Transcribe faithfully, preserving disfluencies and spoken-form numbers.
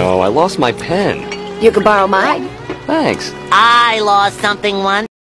no, I lost my pen. You can borrow mine. Thanks. I lost something once.